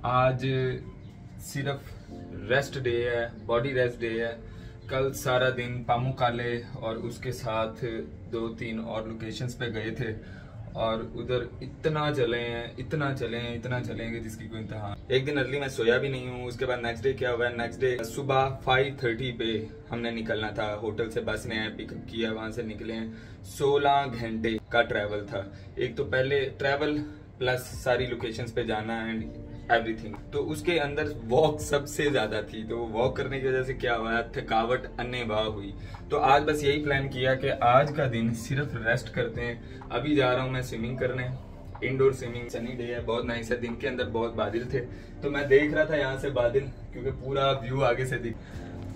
आज सिर्फ rest day है, बॉडी रेस्ट डे है। कल सारा दिन पामुकाले और उसके साथ 2-3 और लोकेशंस पे गए थे और उधर इतना चलेंगे जिसकी कोई इंतहा। एक दिन अर्ली मैं सोया भी नहीं हूँ। उसके बाद नेक्स्ट डे क्या हुआ है, नेक्स्ट डे सुबह 5:30 पे हमने निकलना था। होटल से बस ने पिकअप किया, वहां से निकले हैं। 16 घंटे का ट्रैवल था। एक तो पहले ट्रैवल प्लस सारी लोकेशंस पे जाना एंड एवरीथिंग, तो उसके अंदर वॉक सबसे ज्यादा थी। तो वॉक करने की वजह से क्या हुआ, थकावट अन्नेवाह हुई। तो आज बस यही प्लान किया कि आज का दिन सिर्फ रेस्ट करते हैं। अभी जा रहा हूँ मैं स्विमिंग करने, इंडोर स्विमिंग। सनी डे है, बहुत नाइस है। दिन के अंदर बहुत बादल थे, तो मैं देख रहा था यहाँ से बादल, क्योंकि पूरा व्यू आगे से दिख,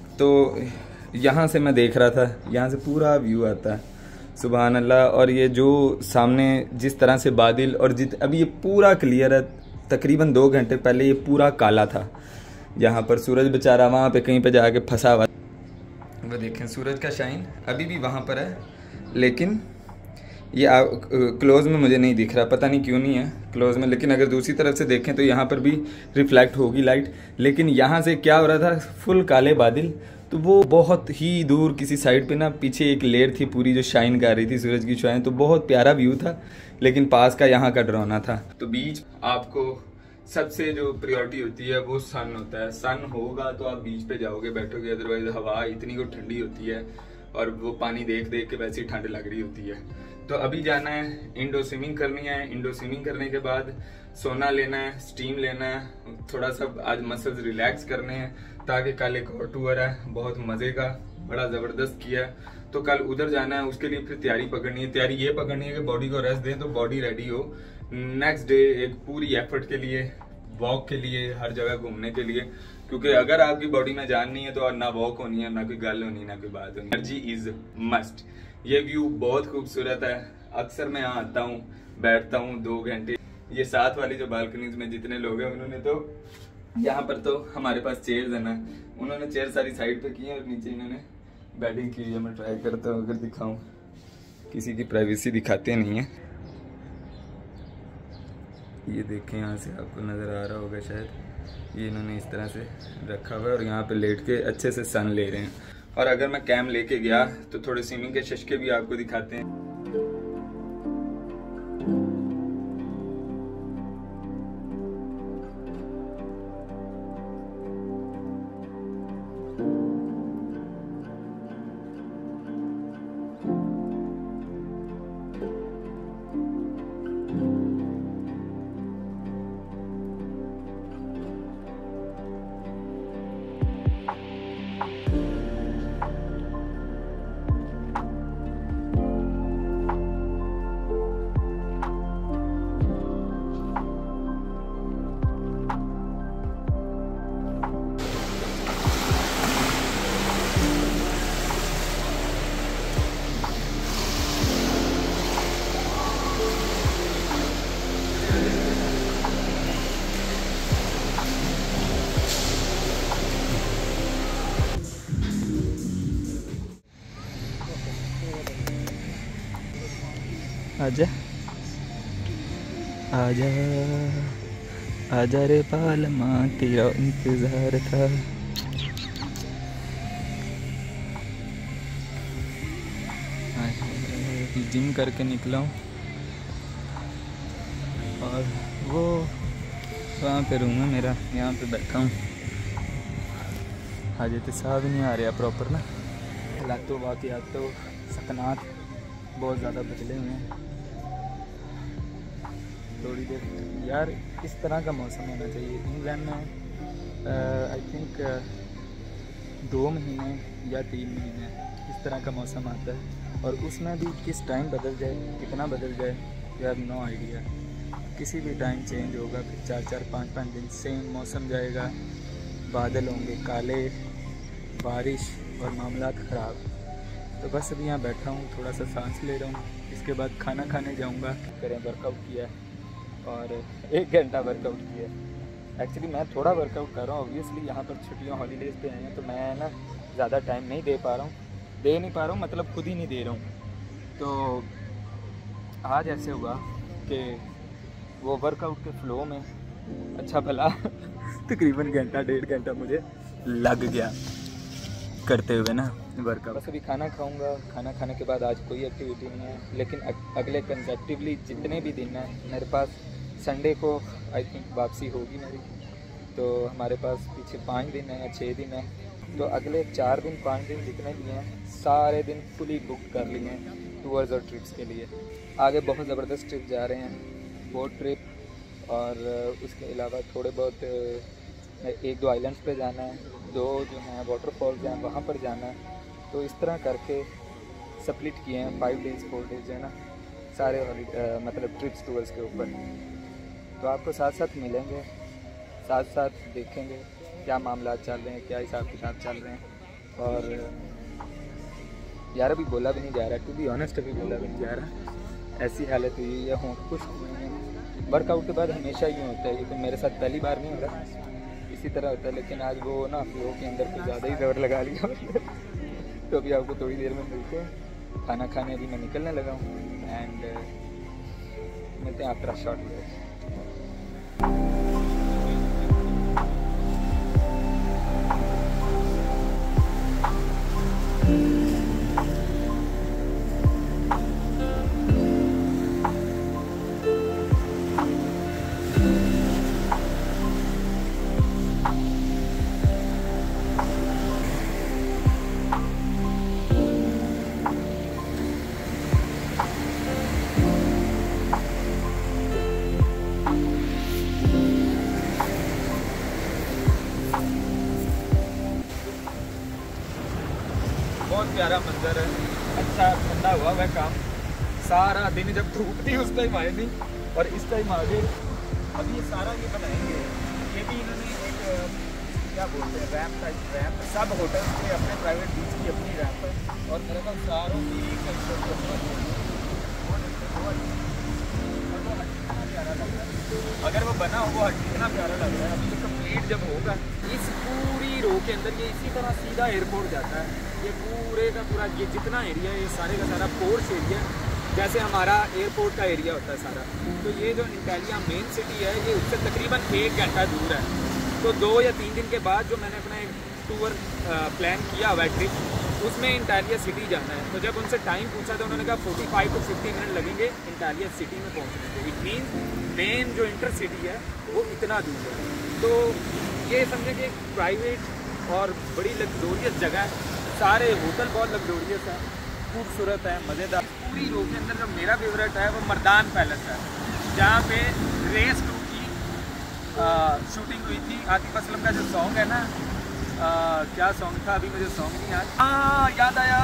तो यहाँ से मैं देख रहा था, यहाँ से पूरा व्यू आता है। सुभान अल्लाह। और ये जो सामने जिस तरह से बादल और अभी ये पूरा क्लियर है। तकरीबन 2 घंटे पहले ये पूरा काला था। यहाँ पर सूरज बेचारा वहाँ पे कहीं पे जाके फंसा हुआ। वो देखें सूरज का शाइन अभी भी वहाँ पर है, लेकिन ये क्लोज में मुझे नहीं दिख रहा, पता नहीं क्यों नहीं है क्लोज में। लेकिन अगर दूसरी तरफ से देखें तो यहाँ पर भी रिफ्लेक्ट होगी लाइट। लेकिन यहाँ से क्या हो रहा था, फुल काले बादल। तो वो बहुत ही दूर किसी साइड पे ना पीछे एक लेयर थी पूरी जो शाइन कर रही थी, सूरज की शाइन। तो बहुत प्यारा व्यू था, लेकिन पास का यहाँ का डरावना था। तो बीच आपको सबसे जो प्रायोरिटी होती है वो सन होता है। सन होगा तो आप बीच पे जाओगे, बैठोगे। अदरवाइज हवा इतनी को ठंडी होती है और वो पानी देख देख के वैसे ही ठंड लग रही होती है। तो अभी जाना है, इंडोर स्विमिंग करनी है। इंडोर स्विमिंग करने के बाद सोना लेना है, स्टीम लेना है, थोड़ा सा आज मसल्स रिलैक्स करने हैं, ताकि कल एक और टूर है बहुत मजे का, बड़ा जबरदस्त किया। तो कल उधर जाना है, उसके लिए फिर तैयारी पकड़नी है। तैयारी ये पकड़नी है कि बॉडी को रेस्ट दें तो बॉडी रेडी हो नेक्स्ट डे एक पूरी एफर्ट के लिए, वॉक के लिए, हर जगह घूमने के लिए। क्योंकि अगर आपकी बॉडी में जान नहीं है तो ना वॉक होनी है, ना कोई गल होनी, ना कोई बात होनी। Energy is must. ये व्यू बहुत खूबसूरत है। अक्सर मैं यहाँ आता हूँ, बैठता हूँ 2 घंटे। ये साथ वाली जो बालकनीज में जितने लोग हैं उन्होंने तो यहाँ पर तो हमारे पास चेयर्स है ना, उन्होंने चेयर सारी साइड पे की है और नीचे इन्होंने बैटिंग की है। मैं ट्राई करता हूँ अगर दिखाऊं, किसी की प्राइवेसी दिखाते नहीं है। ये देखें, यहाँ से आपको नज़र आ रहा होगा शायद। ये इन्होंने इस तरह से रखा हुआ है और यहाँ पे लेट के अच्छे से सन ले रहे हैं। और अगर मैं कैम लेके गया तो थोड़े स्विमिंग के शशके भी आपको दिखाते हैं। आजा आजा आजा रे पालमा, तेरा इंतजार था। जिम करके निकला हूँ और वो वहाँ पे रूम है मेरा, यहाँ पे बैठा हूँ। हाजत साहब नहीं आ रहा प्रॉपर ना, हालातों वाक़यातों सकनात बहुत ज़्यादा बदले हुए हैं। थोड़ी देर यार इस तरह का मौसम होना चाहिए इंग्लैंड में। आई थिंक 2 महीने या 3 महीने इस तरह का मौसम आता है, और उसमें भी किस टाइम बदल जाए, कितना बदल जाए, यू हैव नो आइडिया। किसी भी टाइम चेंज होगा, फिर 4-4, 5-5 दिन सेम मौसम जाएगा, बादल होंगे काले, बारिश और मामलात ख़राब। तो बस अभी यहाँ बैठा हूँ, थोड़ा सा सांस ले रहा हूँ। इसके बाद खाना खाने जाऊँगा। करें वर्कआउट किया और 1 घंटा वर्कआउट किया। एक्चुअली मैं थोड़ा वर्कआउट कर रहा हूँ, ऑब्वियसली यहाँ पर छुट्टियाँ हॉलीडेज़ पे आए हैं तो मैं ना ज़्यादा टाइम नहीं दे पा रहा हूँ, मतलब खुद ही नहीं दे रहा हूँ। तो आज ऐसे हुआ कि वो वर्कआउट के फ़्लो में अच्छा भला तकरीबन घंटा 1.5 घंटा मुझे लग गया करते हुए ना वर्कआउट। बस अभी खाना खाऊंगा, खाना खाने के बाद आज कोई एक्टिविटी नहीं है, लेकिन अगले कंसेप्टिवली जितने भी दिन हैं मेरे पास, संडे को आई थिंक वापसी होगी मेरी, तो हमारे पास पीछे 5 दिन है या 6 दिन है, तो अगले 4 दिन 5 दिन जितने भी हैं सारे दिन फुली बुक कर लिए हैं टूर्स और ट्रिप्स के लिए। आगे बहुत ज़बरदस्त ट्रिप जा रहे हैं, बोट ट्रिप, और उसके अलावा थोड़े बहुत 1-2 आइलैंड्स पे जाना है, 2 जो हैं वाटरफॉल्स हैं वहाँ पर जाना है। तो इस तरह करके स्प्लिट किए हैं 5 डेज़ 4 डेज़ है ना, सारे मतलब ट्रिप्स टूर्स के ऊपर। तो आपको साथ साथ मिलेंगे, साथ साथ देखेंगे क्या मामला चल रहे हैं, क्या हिसाब किताब चल रहे हैं। और यार अभी बोला भी नहीं जा रहा, टू बी ऑनेस्ट अभी बोला भी नहीं जा रहा, ऐसी हालत हुई है, होंठ कुछ नहीं है। वर्कआउट के बाद हमेशा यूँ होता है, ये तो मेरे साथ पहली बार नहीं हो रहा, इसी तरह होता है, लेकिन आज वो ना फ्लो के अंदर कुछ ज़्यादा ही जोर लगा लिया तो अभी आपको थोड़ी देर में मिलते हैं, खाना खाने अभी मैं निकलने लगा हूँ, एंड मिलते हैं आफ्टर अ शॉर्ट ब्रेक। बहुत प्यारा मंजर है, अच्छा ठंडा हुआ वह काम, सारा दिन जब धूप थी उस टाइम आए नहीं, और इस टाइम आ गए। अभी ये सारा ये बनाएंगे, ये भी इन्होंने एक क्या बोलते हैं रैंप टाइप रैंप, सब होटल के अपने प्राइवेट बीच की अपनी रैंप है, और मेरे पास सारों की प्यारा लग रहा है, अगर वो बना हो वो कितना प्यारा लग रहा है। अभी तो कंप्लीट जब होगा, इस पूरी रो के अंदर ये इसी तरह सीधा एयरपोर्ट जाता है, ये पूरे का पूरा ये जितना एरिया है ये सारे का सारा पोर्ट्स एरिया, जैसे हमारा एयरपोर्ट का एरिया होता है सारा। तो ये जो इंटालिया मेन सिटी है ये उससे तकरीबन 1 घंटा दूर है। तो 2 या 3 दिन के बाद जो मैंने अपना टूर प्लान किया हुआ है ट्रिप, उसमें इंटालिया सिटी जाना है। तो जब उनसे टाइम पूछा तो उन्होंने कहा 45 to 50 मिनट लगेंगे इंटालिया सिटी में पहुँचने के। इट मीन्स मेन जो इंटर सिटी है वो इतना दूर है। तो ये समझे कि एक प्राइवेट और बड़ी लग्जोरियस जगह है, सारे होटल बहुत लग्जोरियस है, खूबसूरत है, मज़ेदार। पूरी रो के अंदर जो मेरा फेवरेट है वो मर्दान पैलेस है, जहाँ पे रेस 2 की शूटिंग हुई थी। आतिफ असलम का जो सॉन्ग है ना, क्या सॉन्ग था अभी मुझे सॉन्ग नहीं याद, हाँ याद आया,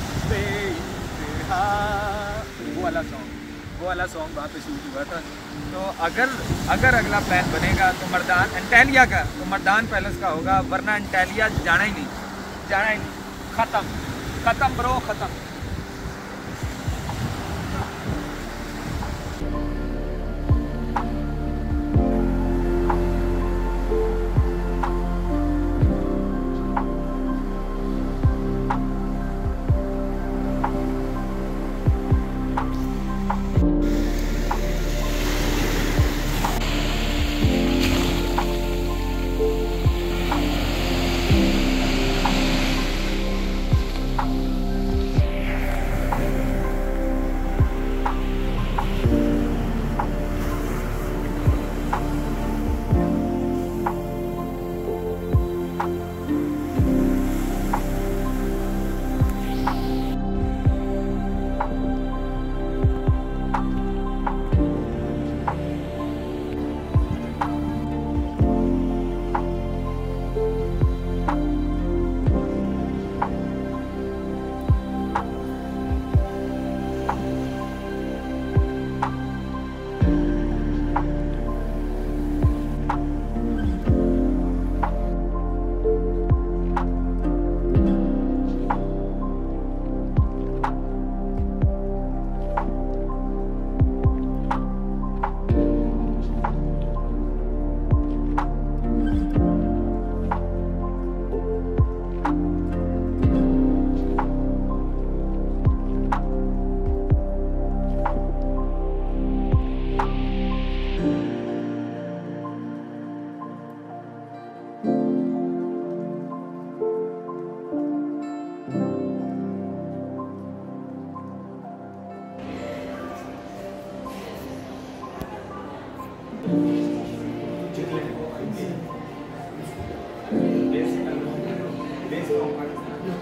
वो वाला सॉन्ग वहाँ पे शूट हुआ था। तो अगर अगला प्लान बनेगा तो मर्दान एंटालिया का, तो मर्दान पैलेस का होगा, वरना एंटालिया जाना ही नहीं, ख़त्म ब्रो, ख़त्म।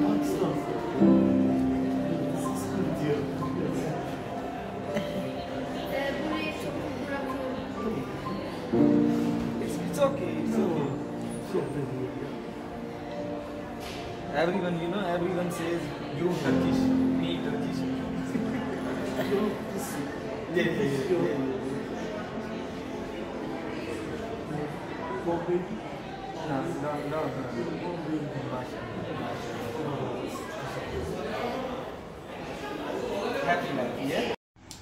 It's okay. Everyone, you know, everyone says you Turkish, me Turkish. Yeah. No. Happy life, yeah.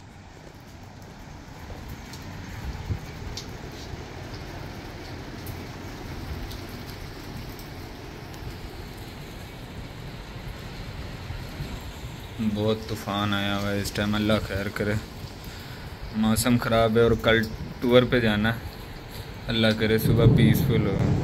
बहुत तूफ़ान आया हुआ है इस टाइम, अल्लाह खैर करे। मौसम ख़राब है और कल टूर पे जाना, अल्लाह करे सुबह पीसफुल हो।